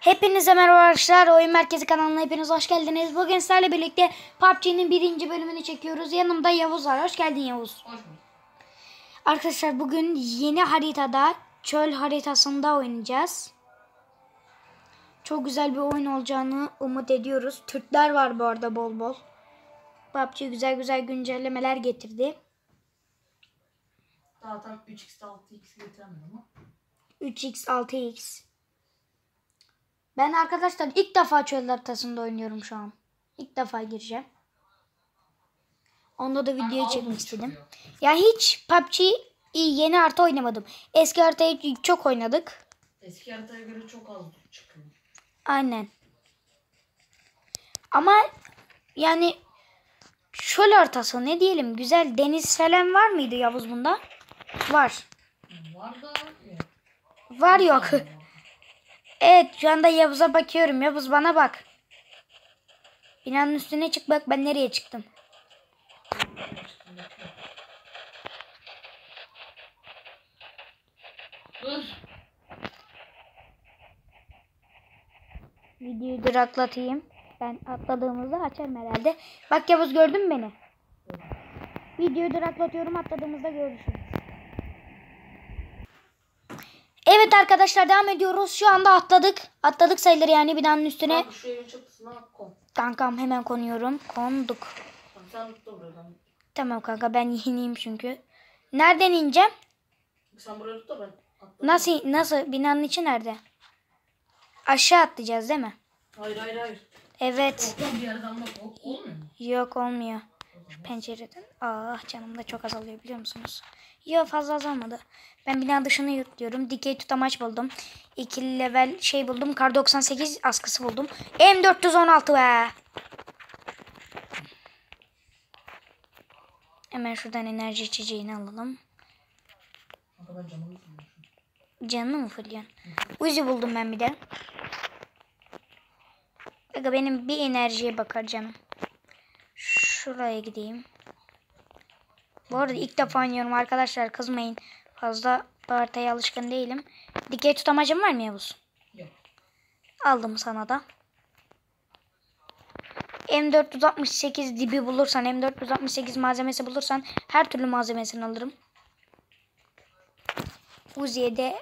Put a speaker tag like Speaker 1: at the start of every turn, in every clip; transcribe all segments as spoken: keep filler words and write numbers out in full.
Speaker 1: Hepinize merhaba arkadaşlar. Oyun Merkezi kanalına hepiniz hoş geldiniz. Bugün sizlerle birlikte P U B G'nin birinci bölümünü çekiyoruz. Yanımda Yavuz var. Hoş geldin Yavuz.
Speaker 2: Hoş bulduk.
Speaker 1: Arkadaşlar bugün yeni haritada, çöl haritasında oynayacağız. Çok güzel bir oyun olacağını umut ediyoruz. Türkler var bu arada bol bol. P U B G güzel güzel güncellemeler getirdi.
Speaker 2: Daha tam üç x altı x getiremiyor ama.
Speaker 1: üç x altı x. Ben arkadaşlar ilk defa çöl haritasında oynuyorum şu an. İlk defa gireceğim. Onda da videoyu çekmek istedim. Ya hiç P U B G yeni harita oynamadım. Eski haritayı çok oynadık.
Speaker 2: Eski haritaya göre çok az çıkıyor.
Speaker 1: Aynen. Ama yani çöl haritası ne diyelim, güzel. Deniz falan var mıydı Yavuz bunda? Var.
Speaker 2: Var da yok.
Speaker 1: Var yok. Evet, şu anda Yavuz'a bakıyorum. Yavuz bana bak. Binanın üstüne çık, bak ben nereye çıktım.
Speaker 2: Dur.
Speaker 1: Videoyu duraklatayım. Ben atladığımızda açarım herhalde. Bak Yavuz, gördün mü beni? Videoyu duraklatıyorum, atladığımızda görüşürüz. Evet arkadaşlar, devam ediyoruz. Şu anda atladık. Atladık sayılır yani binanın üstüne.
Speaker 2: Bak şu evin çatısına kon.
Speaker 1: Kankam hemen konuyorum. Konduk.
Speaker 2: Bak sen tut da buradan.
Speaker 1: Tamam kanka, ben yeniyim çünkü. Nereden ineceğim?
Speaker 2: Sen buraya tut da ben atladım.
Speaker 1: Nasıl nasıl binanın içi nerede? Aşağı atlayacağız değil mi?
Speaker 2: Hayır hayır hayır.
Speaker 1: Evet.
Speaker 2: Ortadan bir yerden bak. Ol, olmuyor mu?
Speaker 1: Yok, olmuyor. Şu pencereden. Ah, canım da çok azalıyor biliyor musunuz? Yok, fazla azalmadı. Ben bina dışını yurtluyorum. Dikey tutamaç buldum. İkili level şey buldum. Kar doksan sekiz askısı buldum. M dört yüz on altı be. Hemen şuradan enerji içeceğini alalım.
Speaker 2: Kanka ben canımı üzülüyorum.
Speaker 1: Canını mı fırlıyorsun? Uzi buldum ben bir de. Aga, benim bir enerjiye bakar canım. Şuraya gideyim. Bu arada ilk defa oynuyorum arkadaşlar, kızmayın. Fazla bu haritaya alışkın değilim. Dikey tutamacım var mı Yavuz?
Speaker 2: Yok.
Speaker 1: Aldım sana da. M dört yüz altmış sekiz dibi bulursan, M dört yüz altmış sekiz malzemesi bulursan her türlü malzemesini alırım. Uzi'ye de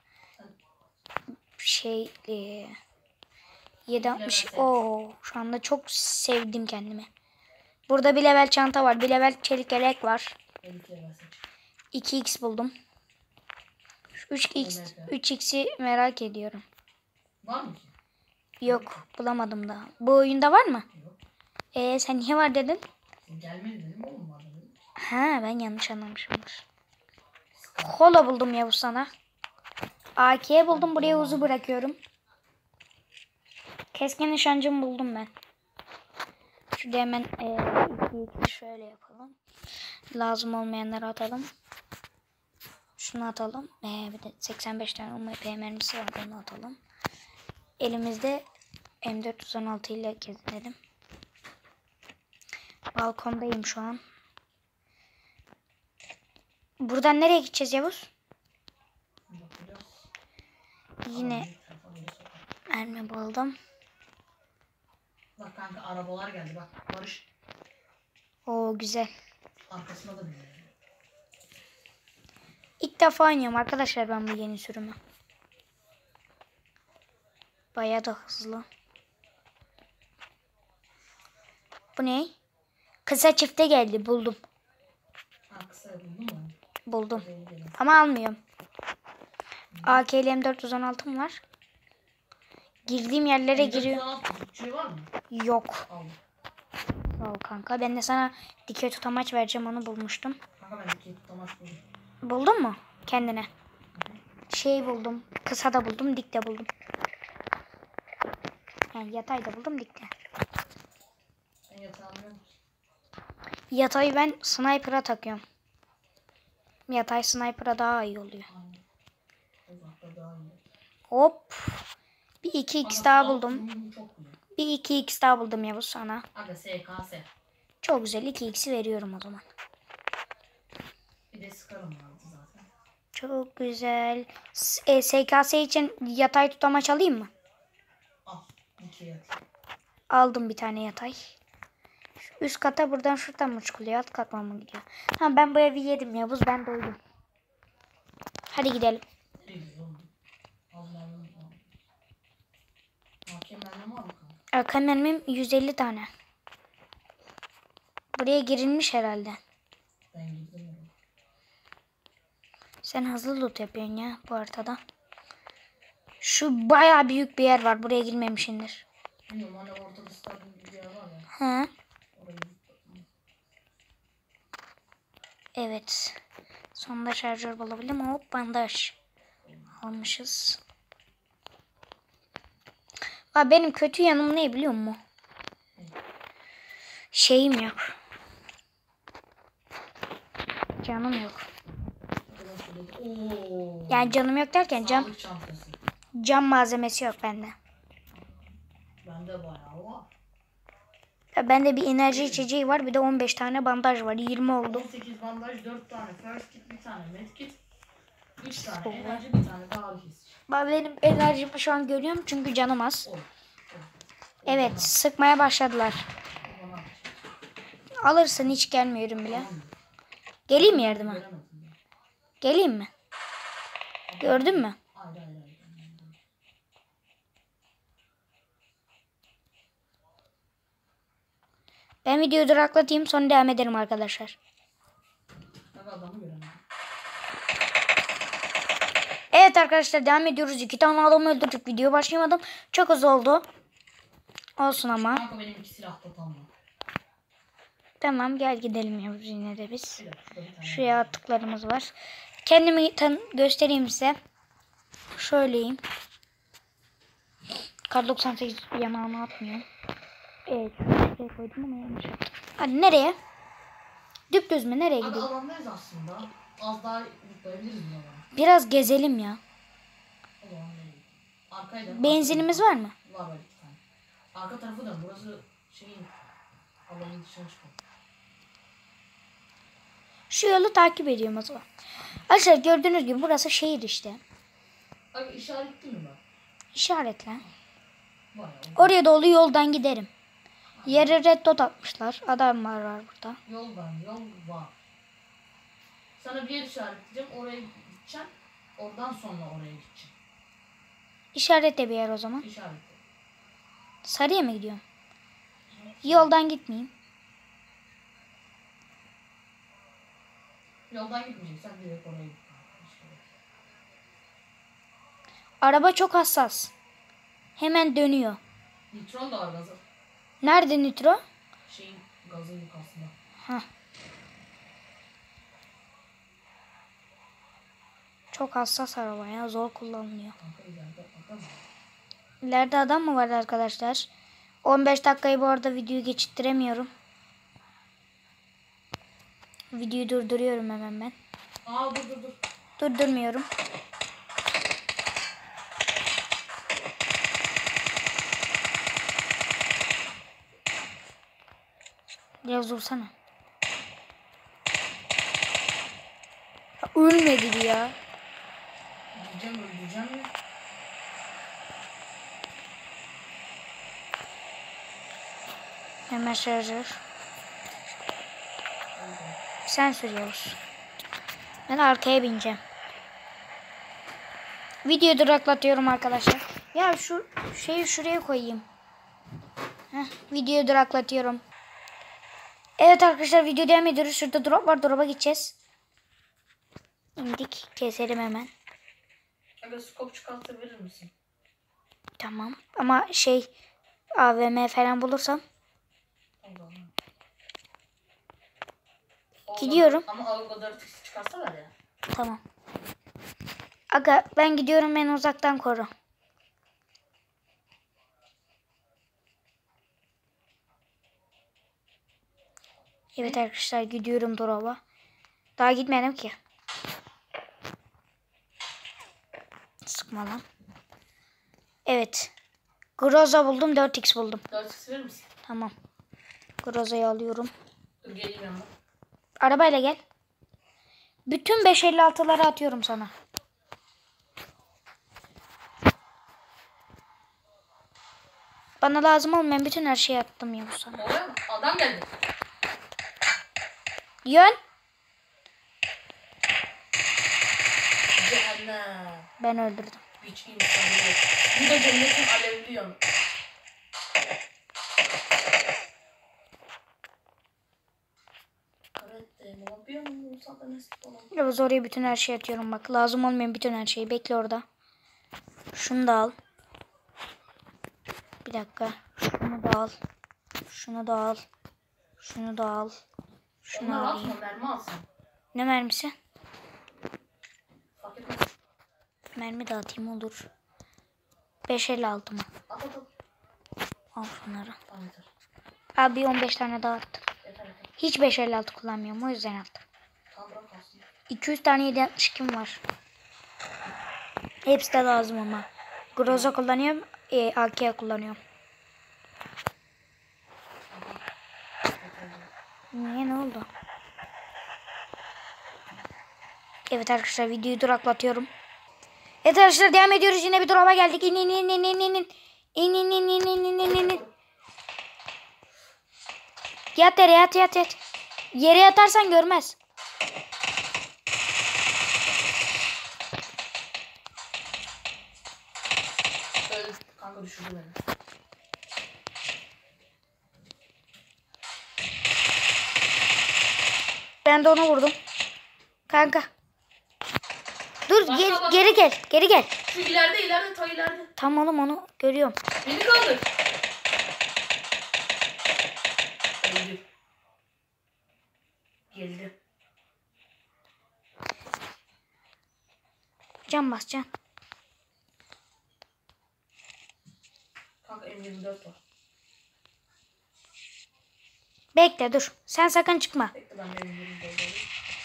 Speaker 1: şey e, yedi altmış. Oo, şu anda çok sevdim kendimi. Burada bir level çanta var. Bir level çelik yelek var. iki x buldum. üç x üç x'i merak ediyorum.
Speaker 2: Var mı ki?
Speaker 1: Yok, bulamadım daha. Bu oyunda var mı?
Speaker 2: Yok.
Speaker 1: Ee, sen niye var dedin?
Speaker 2: Sen gelmedi dedim oğlum var dedim.
Speaker 1: Ha, ben yanlış anlamışımdır. Kola buldum Yavuz sana. A K buldum, buraya uzu bırakıyorum. Keskin nişancımı buldum ben. Şurada hemen e, iki iki şöyle yapalım. Lazım olmayanları atalım. Şunu atalım. Ee, bir de seksen beş tane U M P mermisi var, onu atalım. Elimizde M dört yüz on altı ile gezelim. Balkondayım şu an. Buradan nereye gideceğiz Yavuz? Yine mermi buldum.
Speaker 2: Bak kanka arabalar geldi bak. Barış
Speaker 1: Oo, güzel.
Speaker 2: arkasına da biniyor.
Speaker 1: İlk defa oynuyorum arkadaşlar ben bu yeni sürümü. Bayağı da hızlı. Bu ne? Kısa çifte geldi, buldum.
Speaker 2: Ha kısa buldun mu?
Speaker 1: Buldum.
Speaker 2: Benim benim.
Speaker 1: Ama almıyorum. A K ile M dört yüz on altı mı var? Girdiğim yerlere giriyor.
Speaker 2: Şey var mı?
Speaker 1: Yok.
Speaker 2: Al.
Speaker 1: Sağ ol kanka. Ben de sana dikey tutamaç vereceğim, onu bulmuştum.
Speaker 2: Kanka ben iki tutamaç buldum.
Speaker 1: Buldun mu kendine? Şey buldum. Kısa da buldum, dik de buldum. Yani yatay da buldum, dik de.
Speaker 2: Ben yatağım yok.
Speaker 1: Yatayı ben sniper'a takıyorum. Yatay sniper'a daha iyi oluyor.
Speaker 2: Uzakta daha iyi.
Speaker 1: Hop. Bir iki x daha buldum.
Speaker 2: Çok güzel.
Speaker 1: Bir iki x daha buldum Yavuz sana.
Speaker 2: Aga S K S.
Speaker 1: Çok güzel, iki x'i veriyorum o zaman.
Speaker 2: Bir de sıkarım vardı zaten.
Speaker 1: Çok güzel. S, e, S K S için yatay tutamaç alayım mı?
Speaker 2: İki yat.
Speaker 1: Aldım bir tane yatay. Şu üst kata buradan şuradan mı çıkılıyor? Alt katman mı gidiyor? Tamam ben bu evi yedim Yavuz. Ben doydum. Hadi gidelim.
Speaker 2: Nereye gidiyor oğlum? Allah'ım. Hakem bende mi abi?
Speaker 1: Arka mermim yüz elli tane. Buraya girilmiş herhalde.
Speaker 2: Ben gidiyorum.
Speaker 1: Sen hızlı loot yapıyorsun ya bu haritada. Şu bayağı büyük bir yer var. Buraya girmemişsindir.
Speaker 2: Bilmiyorum hani ortada stadyum gibi bir yer var ya.
Speaker 1: Hı.
Speaker 2: Oraya gittim.
Speaker 1: Evet. Sonunda şarjör bulabildim. Hop bandaj. Almışız. Aa, benim kötü yanım ne biliyor musun? Şeyim yok. Canım yok.
Speaker 2: Oo.
Speaker 1: Yani canım yok derken cam,
Speaker 2: Sağlık çantası.
Speaker 1: cam malzemesi yok bende.
Speaker 2: Bende bayağı var.
Speaker 1: Ya bende bir enerji içeceği var. Bir de on beş tane bandaj var. yirmi oldu.
Speaker 2: on sekiz bandaj, dört tane first kit, bir tane med kit, üç tane
Speaker 1: Olur.
Speaker 2: enerji, bir tane daha ağrı kesici.
Speaker 1: Ben benim enerjimi şu an görüyorum çünkü canım az.
Speaker 2: Oy. Oy.
Speaker 1: Evet sıkmaya başladılar.
Speaker 2: O bana.
Speaker 1: Alırsın hiç gelmiyorum bile.
Speaker 2: Tamam mı?
Speaker 1: Geleyim mi yardıma?
Speaker 2: Göremedim ben.
Speaker 1: Geleyim mi? Gördün mü?
Speaker 2: Hayır hayır hayır.
Speaker 1: Ben videoyu duraklatayım sonra devam ederim arkadaşlar.
Speaker 2: Bak adamı göremedim.
Speaker 1: Evet arkadaşlar devam ediyoruz. İki tane adamı öldürdük. Video başlayamadım. Çok hızlı oldu. Olsun ama.
Speaker 2: Kanka benim iki silahta tam var.
Speaker 1: Tamam gel gidelim ya yine de biz.
Speaker 2: Bir dakika, şurada bir tane
Speaker 1: Şuraya attıklarımız var. Kendimi tan göstereyim size. Şöyleyim. Kar doksan sekiz yanağına atmıyor. Evet. Şuraya koydum ama yanlış yaptım. Hadi nereye? Düpdüz mü? Nereye
Speaker 2: Abi
Speaker 1: gidelim?
Speaker 2: alandayız aslında. Az daha yükleyebiliriz bu alanı.
Speaker 1: Biraz gezelim ya.
Speaker 2: O zaman nereye? Arkaya dön.
Speaker 1: Benzinimiz
Speaker 2: arkaya
Speaker 1: var mı?
Speaker 2: dön. Var var iki tane. Arka tarafı dön. Burası şeyin alanın dışına çıkıyor.
Speaker 1: Şu yolu takip ediyorum o zaman. Arkadaşlar gördüğünüz gibi burası şehir işte.
Speaker 2: Abi işaretli mi bak?
Speaker 1: İşaretle.
Speaker 2: Var ya.
Speaker 1: Oraya doğru yoldan giderim. Yere red dot atmışlar. Adamlar var burada.
Speaker 2: Yol var. Yol var. Sana bir yer işaretleyeceğim. Oraya gideceğim. Oradan sonra oraya gideceğim.
Speaker 1: İşaretle bir yer o zaman.
Speaker 2: İşaretle.
Speaker 1: Sarıya mı gidiyorum? Yoldan gitmeyeyim.
Speaker 2: Yoldan gitmeyeceksen direkt oraya git. İşaret.
Speaker 1: Araba çok hassas. Hemen dönüyor.
Speaker 2: Nitron da var gazı.
Speaker 1: Nerede nitro?
Speaker 2: Şeyin gazın yukarısında.
Speaker 1: Hah. Çok hassas araba ya. Zor kullanılıyor.
Speaker 2: Kanka ileride bakalım.
Speaker 1: İleride adam mı var arkadaşlar? on beş dakikayı bu arada videoyu geçittiremiyorum. Videoyu durduruyorum hemen ben.
Speaker 2: Aa dur dur dur.
Speaker 1: Durdurmuyorum. Biraz dursana. Ya, ölmedi ya.
Speaker 2: Öldüreceğim öldüreceğim mi?
Speaker 1: Hemen şarjör. Sen sürüyorsun. Ben arkaya bineceğim. Videoyu duraklatıyorum arkadaşlar. Ya şu şeyi şuraya koyayım. Heh, videoyu duraklatıyorum. Evet arkadaşlar video devam ediyoruz. Şurada drop var. Drop'a gideceğiz. İndik. Keselim hemen.
Speaker 2: Aga skop çıkartabilir misin?
Speaker 1: Tamam. Ama şey A V M falan bulursam
Speaker 2: Allah'ım.
Speaker 1: gidiyorum.
Speaker 2: Ama Avrupa dört x çıkarsalar ya.
Speaker 1: Tamam. Aga ben gidiyorum, beni uzaktan koru. Evet arkadaşlar gidiyorum drop'a. Daha gitmedim ki. Sıkma lan. Evet. Groza buldum, dört x buldum.
Speaker 2: dört x verir misin?
Speaker 1: Tamam. Groza'yı alıyorum.
Speaker 2: Dur geleyim yanına.
Speaker 1: Arabayla gel. Bütün beş elli altıları atıyorum sana. Bana lazım olmayan bütün her şeyi attım ya bu sana.
Speaker 2: Oğlum adam geldi.
Speaker 1: Yön.
Speaker 2: Cehennem.
Speaker 1: Ben öldürdüm.
Speaker 2: Hiç insanı yok. Bu da cennetin alevli yanı.
Speaker 1: Yavuz oraya bütün her şeyi atıyorum bak. Lazım olmayan bütün her şeyi. Bekle orada. Şunu da al. Bir dakika. Şunu da al. Şunu da al. Şunu da al. Şunu
Speaker 2: Onlar
Speaker 1: alayım.
Speaker 2: atma, mermi alsın.
Speaker 1: Ne mermisi?
Speaker 2: Fark etmez.
Speaker 1: Mermi dağıtayım olur. beş elli altı mı?
Speaker 2: At at at.
Speaker 1: Al şunları.
Speaker 2: Tamam yeter.
Speaker 1: Abi on beş tane dağıttım.
Speaker 2: Yeter yeter.
Speaker 1: Hiç beş elli altı kullanmıyorum. O yüzden attım.
Speaker 2: Tamam bırak kalsın.
Speaker 1: iki yüz tane yedi altmış kim var? Hepsi de lazım ama. Groza kullanıyorum. E, A K kullanıyorum. Niye ne oldu? Evet arkadaşlar videoyu duraklatıyorum. Evet arkadaşlar devam ediyoruz. Yine bir drop'a geldik. İn in in in in in in. İn in in in in in in in in. Yat yere yat yat yat. Yere yatarsan görmez.
Speaker 2: Öldü. Kanka düşürdü beni.
Speaker 1: Ben de onu vurdum. Kanka. Dur
Speaker 2: Başla,
Speaker 1: geri,
Speaker 2: başla.
Speaker 1: geri gel. Geri gel.
Speaker 2: Şu ileride ileride ta ileride.
Speaker 1: Tam oğlum onu görüyorum.
Speaker 2: Beni kaldır. Öldü. Geldi.
Speaker 1: Can bas can.
Speaker 2: Kanka M yirmi dört var.
Speaker 1: Bekle dur. Sen sakın çıkma.
Speaker 2: Bekle ben de M yirmi dört alayım.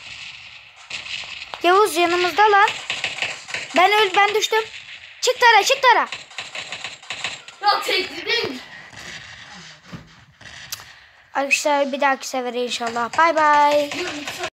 Speaker 1: Yavuz yanımızda lan. Ben öl ben düştüm. Çık tara çık tara.
Speaker 2: Ya tekledin.
Speaker 1: Arkadaşlar bir dahaki sefere inşallah. Bay bay.
Speaker 2: Yürü,